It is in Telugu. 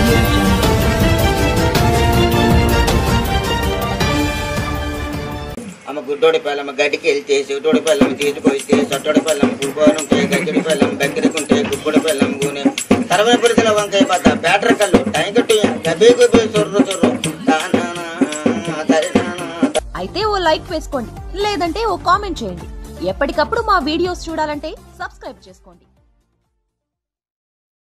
అమ్మ గుడ్డోడి పిల్లమ్మ గడ్డికి వెళ్తే చెవిటోడి పిల్లమ్మ తీసుకొస్తే చట్టోడి పిల్లమ్మ పుడుకోనుంటే గడ్డి పిల్లం దగ్గరకుంటే గుబ్బుడి పిల్లం గూనె తరవై పురుషుల వంకాయ పద్ద బ్యాటరీ కళ్ళు టైంకట్టు గబే గబే చొర్రు చొర్రు. అయితే ఓ లైక్ వేసుకోండి, లేదంటే ఓ కామెంట్ చేయండి. ఎప్పటికప్పుడు మా వీడియోస్ చూడాలంటే సబ్స్క్రైబ్ చేసుకోండి.